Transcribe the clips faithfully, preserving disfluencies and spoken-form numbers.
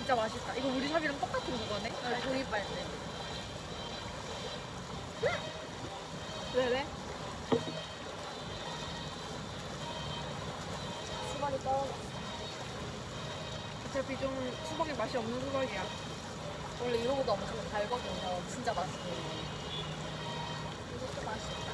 진짜 맛있다. 이거 우리 샵이랑 똑같은 그거네? 나 종이 빨대. 왜 왜? 수박이 떨어졌어. 어차피 좀 수박이 맛이 없는 수박이야. 원래 이거보다 엄청 달거든요. 진짜 맛있어요. 이것도 맛있다.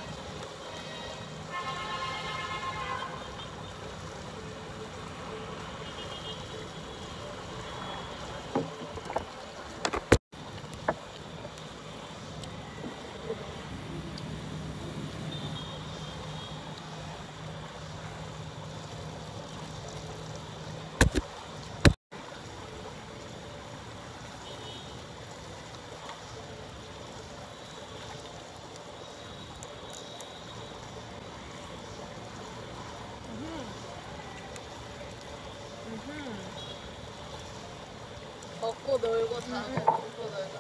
먹고 놀고 다음에 먹고 놀자.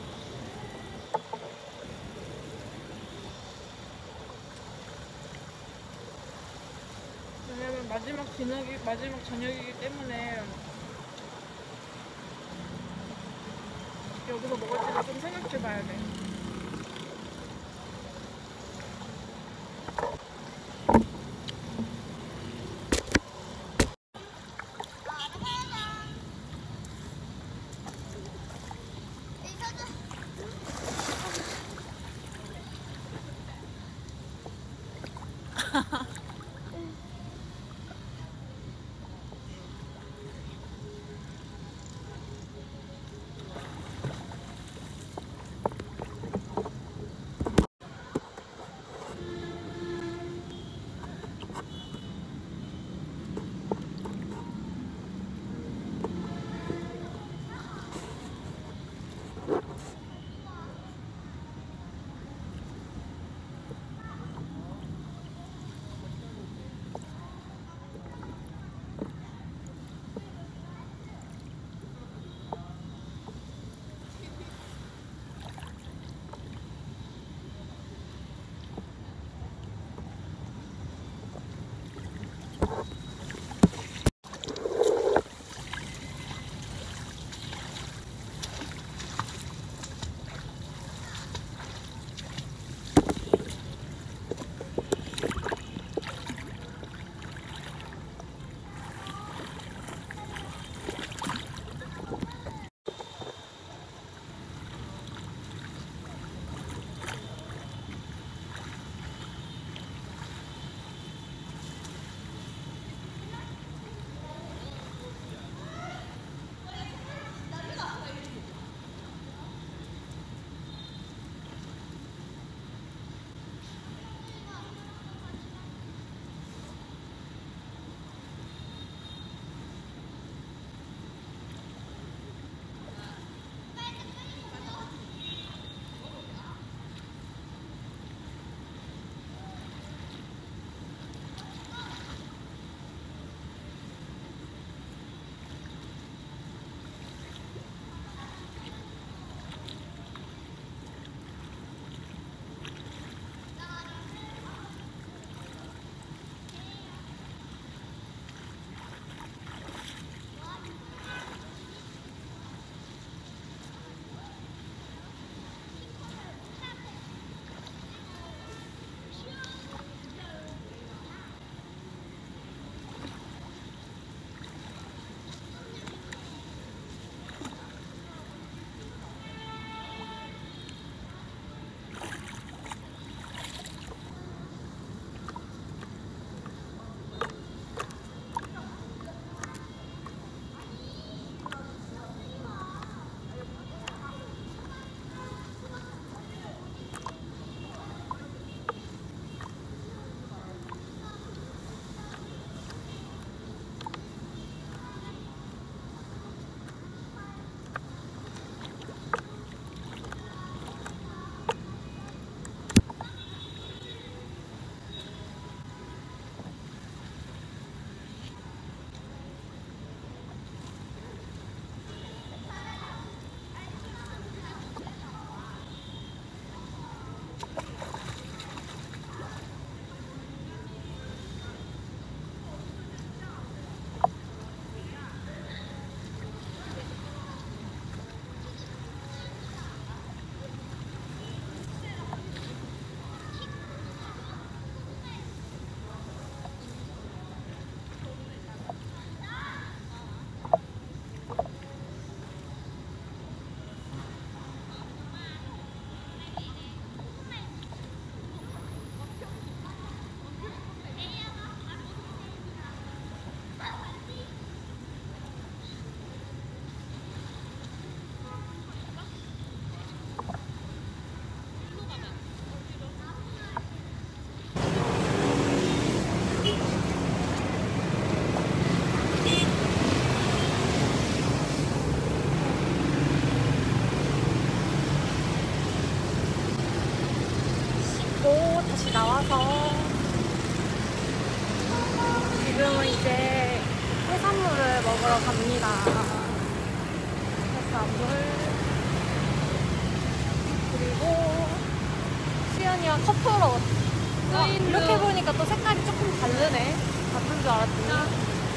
왜냐면 마지막 저녁이 마지막 저녁이기 때문에 여기서 먹을지를 좀 생각해봐야 돼. 다시 나와서 지금은 이제 해산물을 먹으러 갑니다. 해산물. 그리고 수연이와 커플로. 아, 이렇게 보니까 또 색깔이 조금 다르네. 같은 줄 알았더니.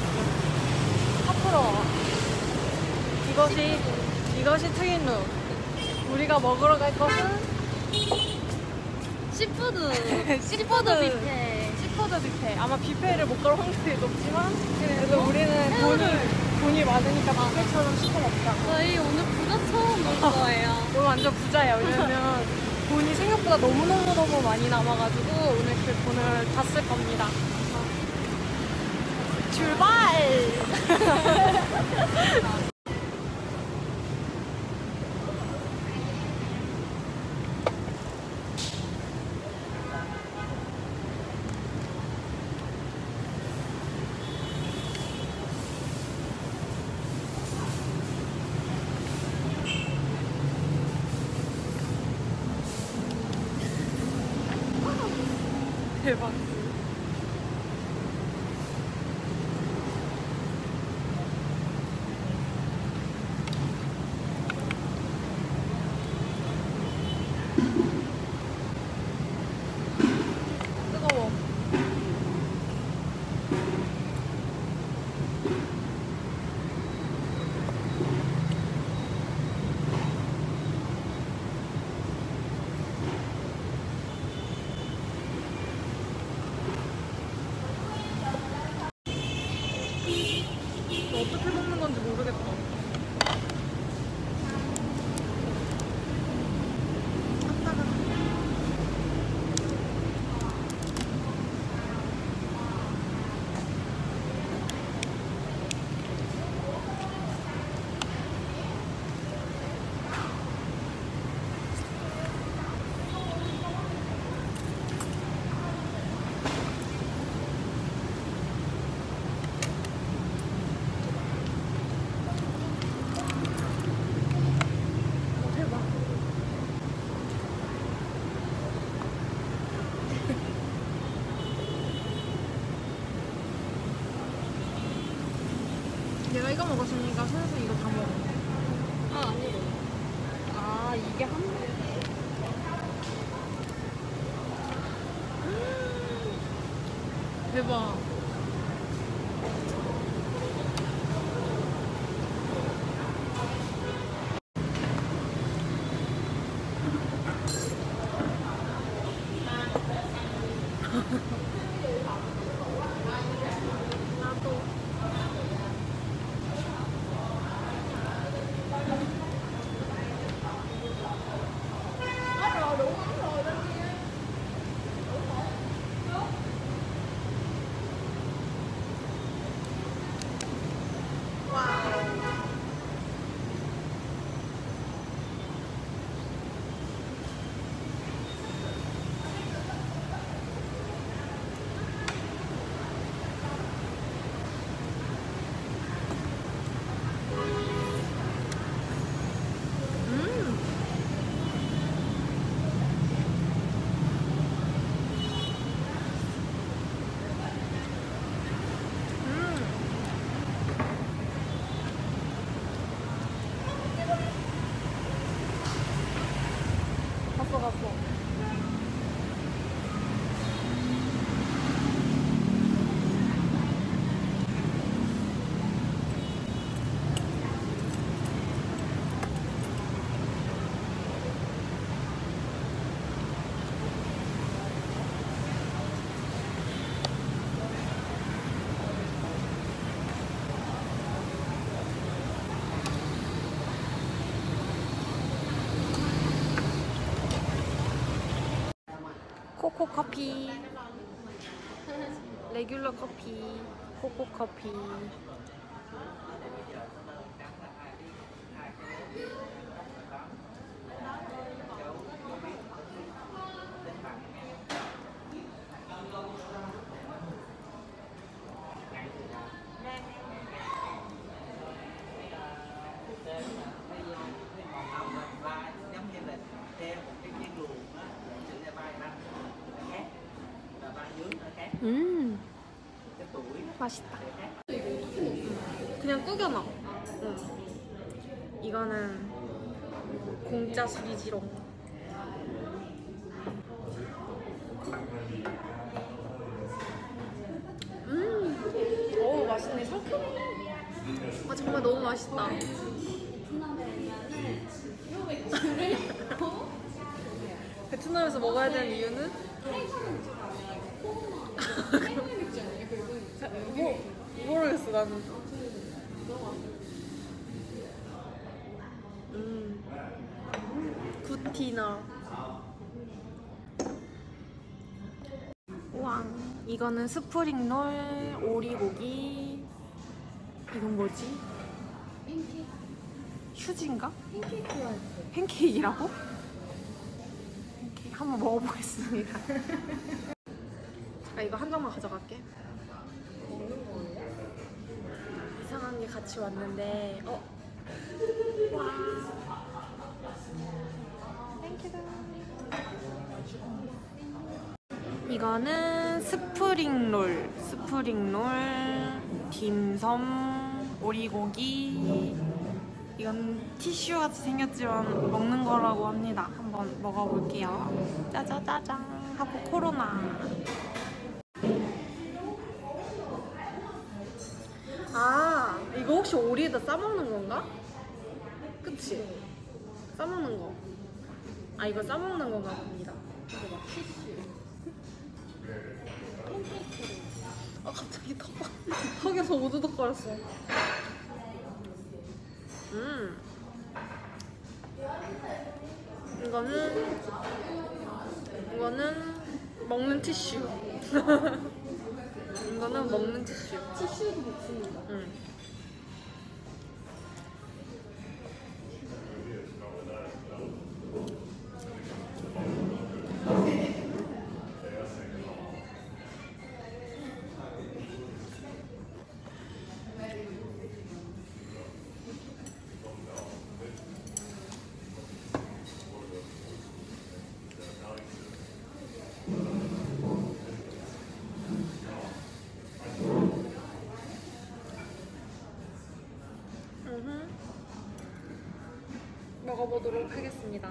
커플로. 이것이, 이것이 트윈룩. 우리가 먹으러 갈 것은 시푸드. 시푸드 뷔페. 시푸드 뷔페. 아마 뷔페를 못 갈 확률이 높지만 그래도 우리는 돈이, 돈이 많으니까 뷔페처럼 시켜 먹자. 저희 오늘 부자 처음 볼 거예요. 오늘 완전 부자예요. 왜냐면 돈이 생각보다 너무너무너무 많이 남아가지고 오늘 그 돈을 다 쓸 겁니다. 출발! 대박. 뜨거워. 어떻게 먹는 건지 모르겠다. 내가 이거 먹었으니까 선수 이거 다 먹어. 아, 아니고. 아, 이게 한 번. 대박. 갔어 갔어. 코코 커피, 레귤러 커피, 코코 커피. giống như là thêm một cái chiên luộc á, sự ra bay đó. 음 맛있다. 그냥 구겨놔. 응. 이거는 공짜 술이지롱. 음, 오 맛있네. 상큼해. 아 정말 너무 맛있다. 베트남에서 먹어야 되는 이유는? 뭐, 모르겠어 나는. 음, 굿티너. 왕. 이거는 스프링롤, 오리고기. 이건 뭐지? 팬케이크. 휴지인가? 팬케이크야. 팬케이크라고? 팬케이크 한번 먹어보겠습니다. 아 이거 한 장만 가져갈게. 먹는 거예요? 이상한 게 같이 왔는데 어? 와 땡큐다. 이거는 스프링롤 스프링롤 딤섬 오리고기. 이건 티슈 같이 생겼지만 먹는 거라고 합니다. 한번 먹어볼게요. 짜자짜잔 하고 코로나. 아 이거 혹시 오리에다 싸먹는 건가? 그치? 싸먹는 거. 아 이거 싸먹는 건가 봅니다. 이거 막 티슈. 팬케이크를. 아 갑자기 턱 턱에서 오두독거렸어. 음 이거는 이거는 먹는 티슈. 이거는 먹는 티슈. 티슈도 먹습니다. 응. 음흠. 먹어보도록 하겠습니다.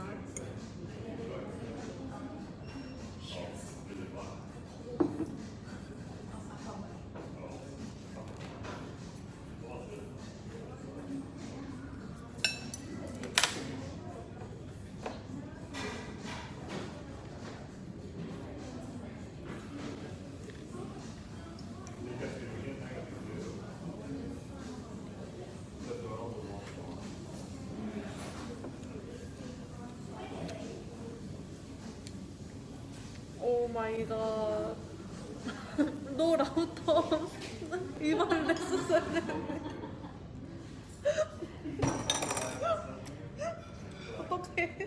오 마이 갓. 너 라우터 이 말을 냈었어야 되는데. 어떡해.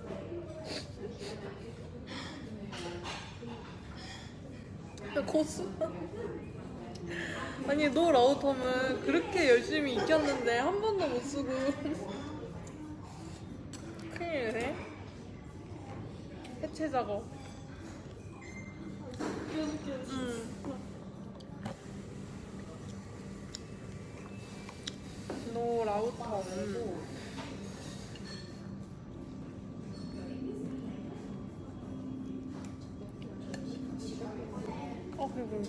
고수. 아니 너 라우터는 그렇게 열심히 익혔는데 한 번도 못 쓰고. 큰일이네. 해체 작업. 음. 노 라우터. 음. 어 그리고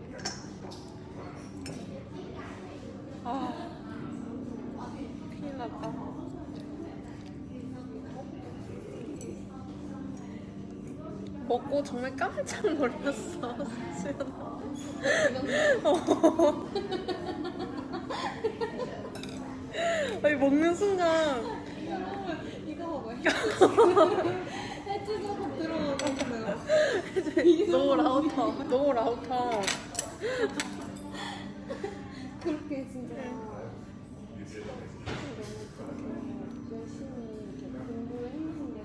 아 큰일 났다. 먹고 정말 깜짝 놀랐어, 수연아. 어. 아니 먹는 순간 이거 먹어요. 해치 작업 들어가거든요. 노 라우터, 노 라우터. 그렇게 진짜 열심히 이렇게 공부를 했는데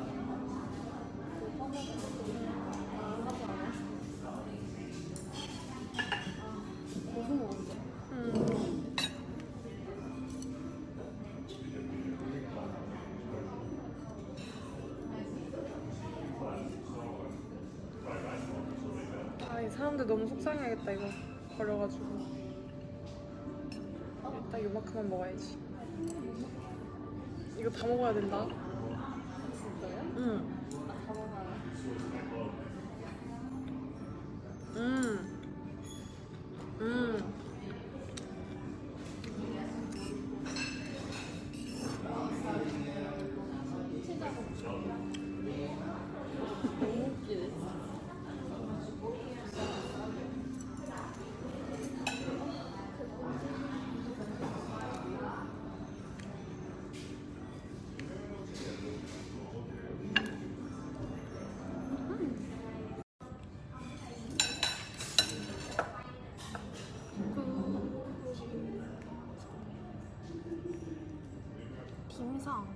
그 화장을 하지 않았어요. 아, 무슨 먹었죠? 음. 아, 이 사람들 너무 속상해야겠다 이거 버려가지고. 일단 요만큼만 먹어야지. 이거 다 먹어야 된다. 진짜요? 응. 아, 다 먹어요. 음. 음. 너무 웃기네. 김상.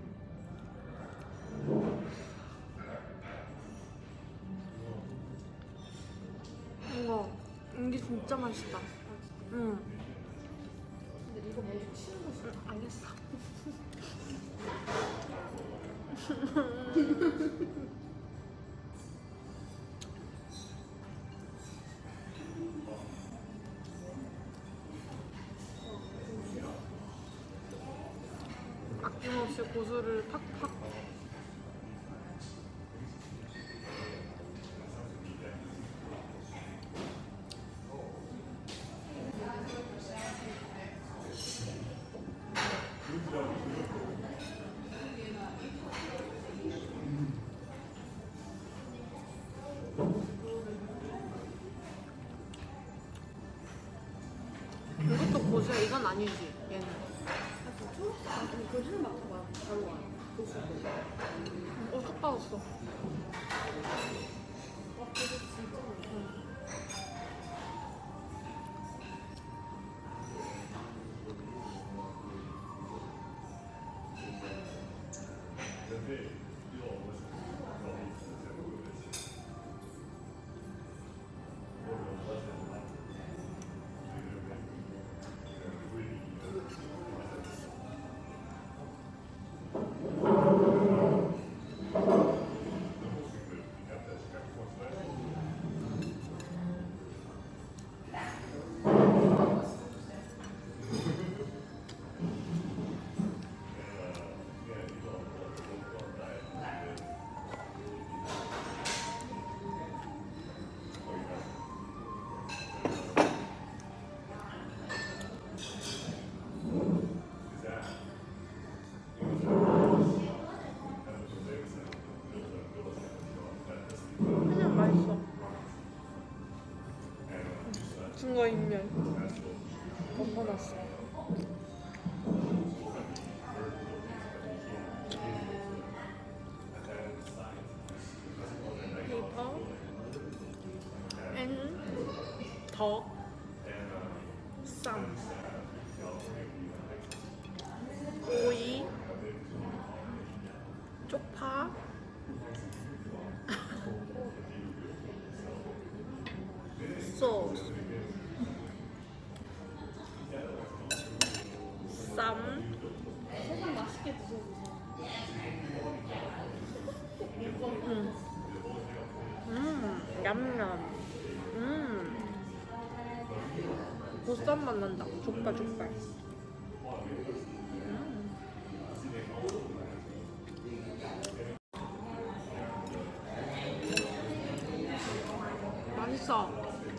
이거 이게 진짜 맛있다. 응. 근데 이거 먼저 치는 거 응, 알겠어. 아낌없이 고수를 팍팍. 이것도 고수야. 이건 아니지. 얘는. 아, 근데 그 향 맡아봐. 바로 와. 고수도. 어, 딱 빠졌어. 와, 그거 진짜 맛있어. 그냥 맛있어. 증거인멸. 덮어놨어. 페이퍼 앤 덕 쌈 오이 쪽파 소스 쌈 세상 맛있게 드셔보세요. 음. 음, 얌얌. 음. 보쌈 맛 난다. 족발, 족발. 음. 맛있어.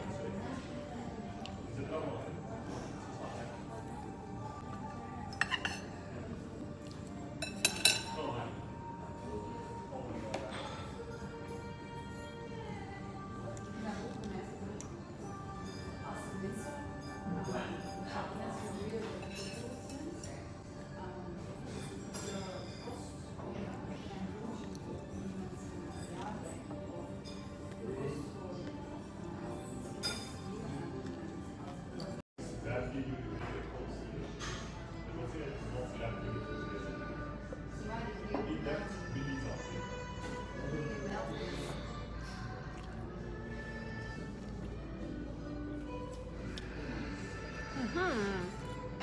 음.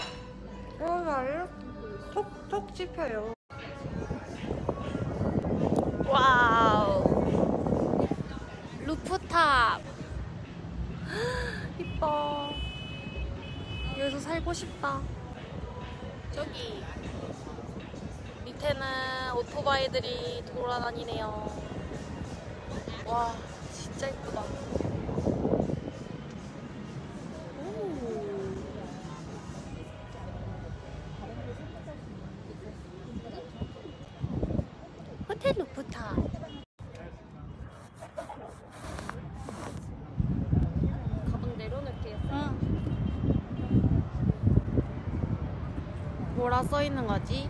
오늘 톡톡 씹혀요. 와우. 루프탑. 예뻐. 여기서 살고 싶다. 저기 밑에는 오토바이들이 돌아다니네요. 와, 진짜 예쁘다. 호텔 루프탑. 가방 내려놓을게요. 응. 뭐라 써 있는 거지?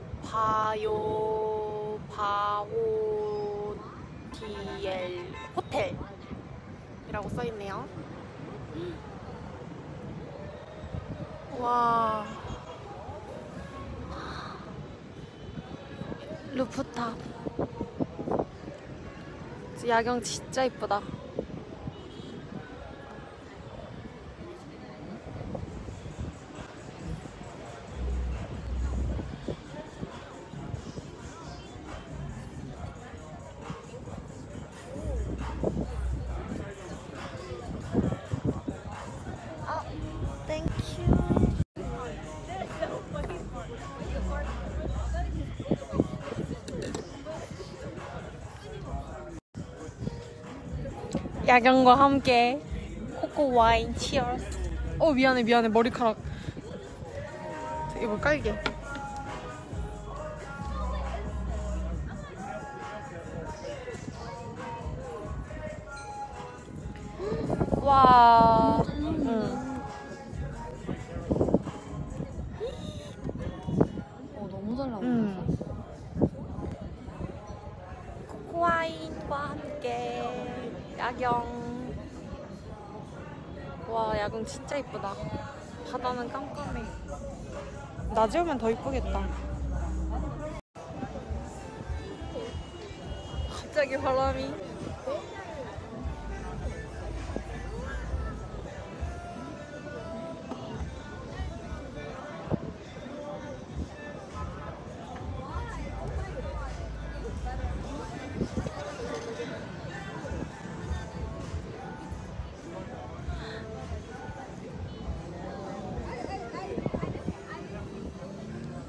바요 바오 디엘 호텔이라고 써 있네요. 와. 루프탑. 야경 진짜 이쁘다. 아, 땡큐. 야경과 함께 코코 와인 치얼스. 어 미안해 미안해 머리카락 이거 깔게. 와. 응. 어, 너무 잘 나온다. 응. 코코 와인과 함께 야경. 와 야경 진짜 이쁘다. 바다는 깜깜해. 낮에 오면 더 이쁘겠다. 갑자기 바람이